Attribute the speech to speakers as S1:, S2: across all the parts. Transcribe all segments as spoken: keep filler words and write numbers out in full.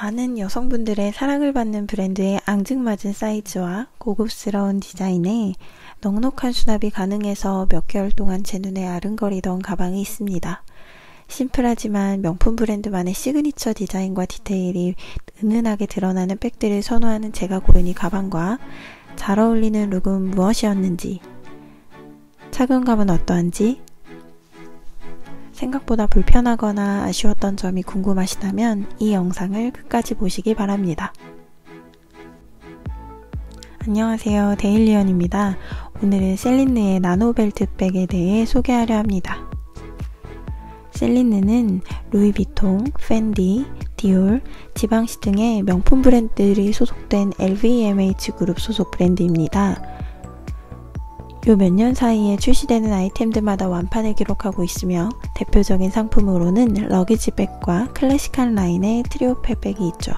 S1: 많은 여성분들의 사랑을 받는 브랜드의 앙증맞은 사이즈와 고급스러운 디자인에 넉넉한 수납이 가능해서 몇 개월 동안 제 눈에 아른거리던 가방이 있습니다. 심플하지만 명품 브랜드만의 시그니처 디자인과 디테일이 은은하게 드러나는 백들을 선호하는 제가 고른 이 가방과 잘 어울리는 룩은 무엇이었는지, 착용감은 어떠한지, 생각보다 불편하거나 아쉬웠던 점이 궁금하시다면 이 영상을 끝까지 보시기 바랍니다. 안녕하세요, 데일리언입니다. 오늘은 셀린느의 나노벨트백에 대해 소개하려 합니다. 셀린느는 루이비통, 펜디, 디올, 지방시 등의 명품 브랜드들이 소속된 엘브이엠에이치 그룹 소속 브랜드입니다. 요 몇 년 사이에 출시되는 아이템들마다 완판을 기록하고 있으며 대표적인 상품으로는 러기지백과 클래식한 라인의 트리오페 백이 있죠.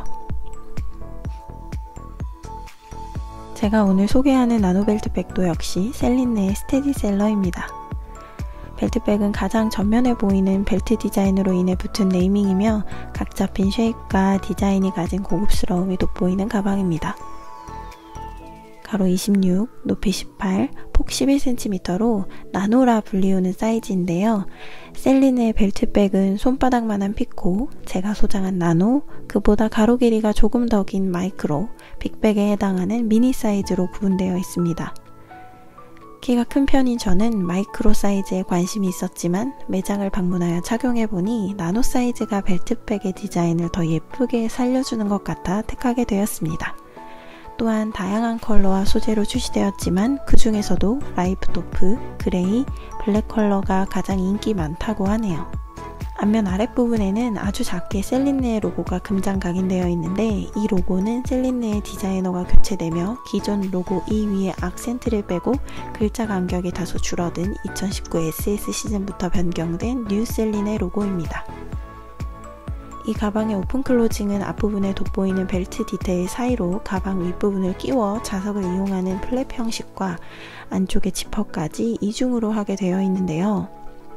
S1: 제가 오늘 소개하는 나노벨트 백도 역시 셀린느의 스테디셀러입니다. 벨트백은 가장 전면에 보이는 벨트 디자인으로 인해 붙은 네이밍이며 각 잡힌 쉐입과 디자인이 가진 고급스러움이 돋보이는 가방입니다. 가로 이십육, 높이 십팔, 폭 십일 센티미터로 나노라 불리우는 사이즈인데요. 셀린느의 벨트백은 손바닥만한 피코, 제가 소장한 나노, 그보다 가로 길이가 조금 더 긴 마이크로, 빅백에 해당하는 미니 사이즈로 구분되어 있습니다. 키가 큰 편인 저는 마이크로 사이즈에 관심이 있었지만 매장을 방문하여 착용해보니 나노 사이즈가 벨트백의 디자인을 더 예쁘게 살려주는 것 같아 택하게 되었습니다. 또한 다양한 컬러와 소재로 출시되었지만 그 중에서도 라이프토프, 그레이, 블랙 컬러가 가장 인기 많다고 하네요. 앞면 아랫부분에는 아주 작게 셀린느의 로고가 금장 각인되어 있는데 이 로고는 셀린느의 디자이너가 교체되며 기존 로고 이 위에 악센트를 빼고 글자 간격이 다소 줄어든 이천십구 에스에스 시즌부터 변경된 뉴 셀린의 로고입니다. 이 가방의 오픈 클로징은 앞부분에 돋보이는 벨트 디테일 사이로 가방 윗부분을 끼워 자석을 이용하는 플랩 형식과 안쪽의 지퍼까지 이중으로 하게 되어 있는데요.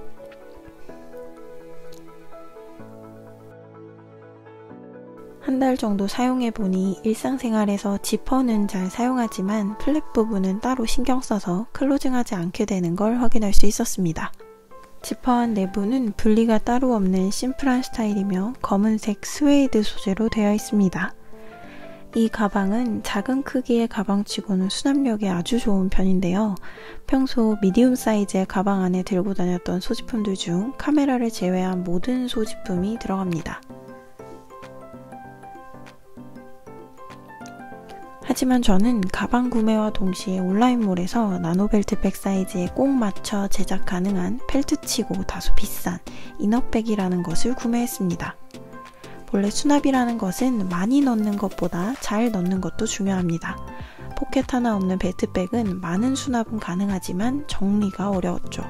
S1: 한 달 정도 사용해보니 일상생활에서 지퍼는 잘 사용하지만 플랩 부분은 따로 신경 써서 클로징하지 않게 되는 걸 확인할 수 있었습니다. 지퍼한 내부는 분리가 따로 없는 심플한 스타일이며 검은색 스웨이드 소재로 되어 있습니다. 이 가방은 작은 크기의 가방치고는 수납력이 아주 좋은 편인데요. 평소 미디움 사이즈의 가방 안에 들고 다녔던 소지품들 중 카메라를 제외한 모든 소지품이 들어갑니다. 하지만 저는 가방 구매와 동시에 온라인몰에서 나노벨트백 사이즈에 꼭 맞춰 제작 가능한 펠트치고 다소 비싼 이너백이라는 것을 구매했습니다. 본래 수납이라는 것은 많이 넣는 것보다 잘 넣는 것도 중요합니다. 포켓 하나 없는 벨트백은 많은 수납은 가능하지만 정리가 어려웠죠.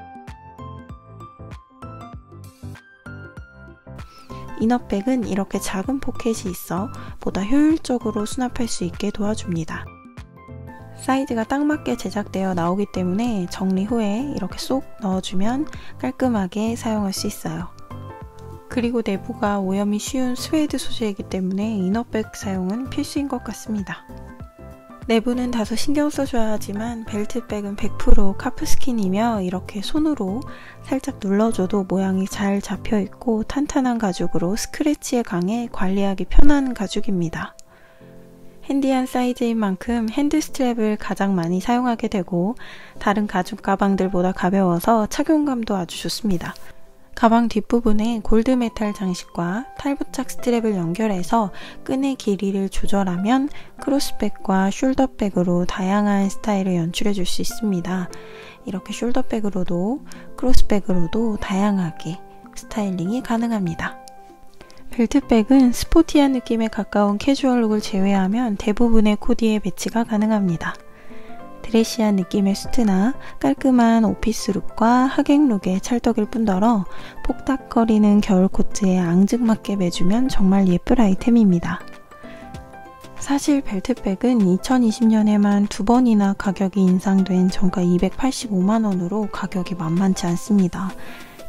S1: 이너백은 이렇게 작은 포켓이 있어 보다 효율적으로 수납할 수 있게 도와줍니다. 사이즈가 딱 맞게 제작되어 나오기 때문에 정리 후에 이렇게 쏙 넣어주면 깔끔하게 사용할 수 있어요. 그리고 내부가 오염이 쉬운 스웨이드 소재이기 때문에 이너백 사용은 필수인 것 같습니다. 내부는 다소 신경 써줘야 하지만 벨트백은 백 퍼센트 카프스킨이며 이렇게 손으로 살짝 눌러줘도 모양이 잘 잡혀있고 탄탄한 가죽으로 스크래치에 강해 관리하기 편한 가죽입니다. 핸디한 사이즈인 만큼 핸드 스트랩을 가장 많이 사용하게 되고 다른 가죽 가방들보다 가벼워서 착용감도 아주 좋습니다. 가방 뒷부분에 골드 메탈 장식과 탈부착 스트랩을 연결해서 끈의 길이를 조절하면 크로스백과 숄더백으로 다양한 스타일을 연출해 줄 수 있습니다. 이렇게 숄더백으로도 크로스백으로도 다양하게 스타일링이 가능합니다. 벨트백은 스포티한 느낌에 가까운 캐주얼 룩을 제외하면 대부분의 코디에 배치가 가능합니다. 드레시한 느낌의 수트나 깔끔한 오피스 룩과 하객 룩의 찰떡일 뿐더러 폭닥거리는 겨울 코트에 앙증맞게 매주면 정말 예쁠 아이템입니다. 사실 벨트백은 이천이십 년에만 두 번이나 가격이 인상된 정가 이백팔십오만 원으로 가격이 만만치 않습니다.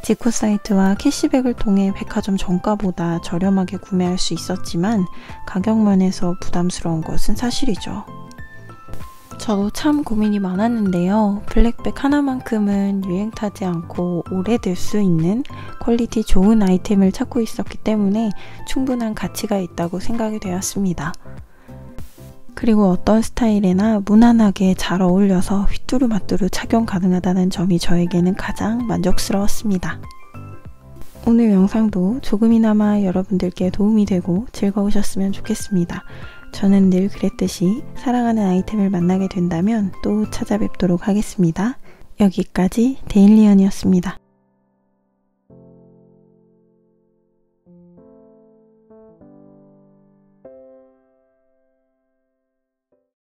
S1: 지코 사이트와 캐시백을 통해 백화점 정가보다 저렴하게 구매할 수 있었지만 가격 면에서 부담스러운 것은 사실이죠. 저도 참 고민이 많았는데요. 블랙백 하나만큼은 유행 타지 않고 오래될 수 있는 퀄리티 좋은 아이템을 찾고 있었기 때문에 충분한 가치가 있다고 생각이 되었습니다. 그리고 어떤 스타일에나 무난하게 잘 어울려서 휘뚜루마뚜루 착용 가능하다는 점이 저에게는 가장 만족스러웠습니다. 오늘 영상도 조금이나마 여러분들께 도움이 되고 즐거우셨으면 좋겠습니다. 저는 늘 그랬듯이 사랑하는 아이템을 만나게 된다면 또 찾아뵙도록 하겠습니다. 여기까지 데일리언이었습니다.